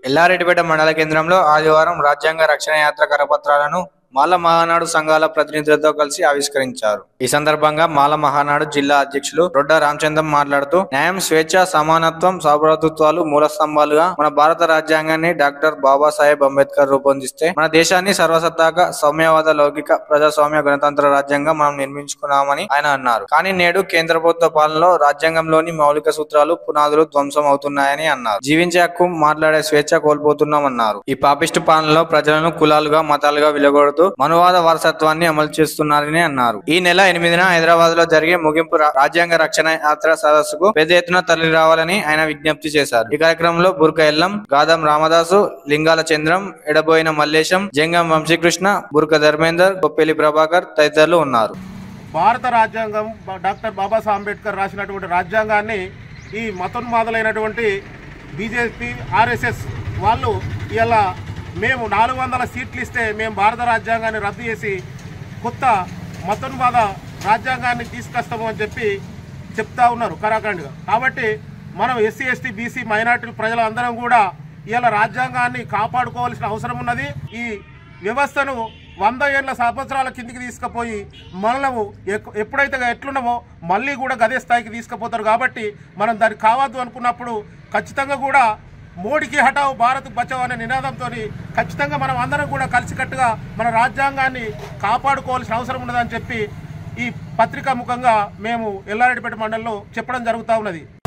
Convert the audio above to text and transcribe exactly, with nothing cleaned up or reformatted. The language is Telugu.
ఎల్లారెడ్డిపేట మండల కేంద్రంలో ఆదివారం రాజ్యాంగ రక్షణ యాత్ర కరపత్రాలను మాల మహానాడు సంఘాల ప్రతినిధులతో కలిసి ఆవిష్కరించారు. ఈ సందర్భంగా మాల మహానాడు జిల్లా అధ్యక్షులు రొడ్డ రామచంద్రం మాట్లాడుతూ, న్యాయం, స్వేచ్ఛ, సమానత్వం, సౌభ్రాతృత్వాలు మూల స్తంభాలుగా మన భారత రాజ్యాంగాన్ని డాక్టర్ బాబాసాహెబ్ అంబేద్కర్ రూపొందిస్తే మన దేశాన్ని సర్వసత్తాక సౌమ్యవాద లౌకిక ప్రజాస్వామ్య గణతంత్ర రాజ్యాంగం మనం నిర్మించుకున్నామని ఆయన అన్నారు. కానీ నేడు కేంద్ర ప్రభుత్వ పాలనలో రాజ్యాంగంలోని మౌలిక సూత్రాలు పునాదులు ధ్వంసం అవుతున్నాయని అన్నారు. జీవించే హక్కు, మాట్లాడే స్వేచ్ఛ కోల్పోతున్నామన్నారు. ఈ పాపిస్టు పాలనలో ప్రజలను కులాలుగా మతాలుగా విలగొడుతూ మనువాద వారసత్వాన్ని అమలు చేస్తున్నారని అన్నారు. ఈ నెల ఎనిమిదిన హైదరాబాద్ లో జరిగే ముగింపు రాజ్యాంగ రక్షణ యాత్ర సదస్సుకు పెద్ద ఎత్తున తరలి రావాలని ఆయన విజ్ఞప్తి చేశారు. ఈ కార్యక్రమంలో బుర్క ఎల్లం, గాదం రామదాసు, లింగాల చంద్రం, ఎడబోయిన మల్లేశం, జంగం వంశీకృష్ణ, బుర్క ధర్మేందర్, కొప్పెలి ప్రభాకర్ తదితరులు ఉన్నారు. భారత రాజ్యాంగం డాక్టర్ బాబాసాహెబ్ అంబేద్కర్ రాసినటువంటి రాజ్యాంగాన్ని ఈ మతోన్మాదులైనటువంటి బీజేపీ, ఆర్ఎస్ఎస్ వాళ్ళు ఇలా మేము నాలుగు వందల సీట్లు ఇస్తే మేము భారత రాజ్యాంగాన్ని రద్దు చేసి కొత్త మతోన్మాద రాజ్యాంగాన్ని తీసుకొస్తాము అని చెప్పి చెప్తా ఉన్నారు కరాఖండ్గా. కాబట్టి మనం ఎస్సీ, ఎస్టీ, బీసీ, మైనార్టీ ప్రజలందరం కూడా ఇలా రాజ్యాంగాన్ని కాపాడుకోవాల్సిన అవసరం ఉన్నది. ఈ వ్యవస్థను వంద ఏళ్ల సంవత్సరాల కిందికి తీసుకుపోయి మనము ఎప్పుడైతే ఎట్లున్నామో మళ్ళీ కూడా గదే స్థాయికి తీసుకుపోతారు. కాబట్టి మనం దానికి కావద్దు అనుకున్నప్పుడు ఖచ్చితంగా కూడా మోడీకి హటావు భారత్ బచావ్ అనే నినాదంతో ఖచ్చితంగా మనం అందరం కూడా కలిసికట్టుగా మన రాజ్యాంగాన్ని కాపాడుకోవాల్సిన అవసరం ఉన్నదని చెప్పి ఈ పత్రికా ముఖంగా మేము ఎల్లారెడ్డిపేట మండలంలో చెప్పడం జరుగుతూ ఉన్నది.